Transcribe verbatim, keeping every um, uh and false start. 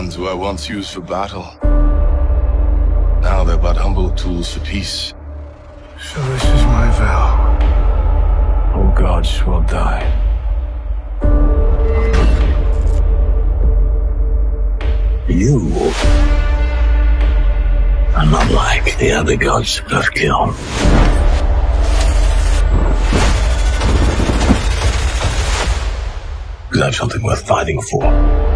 hands were once used for battle. Now they're but humble tools for peace. So this is my vow. All gods will die. You are not like the other gods I've killed. Because I have something worth fighting for.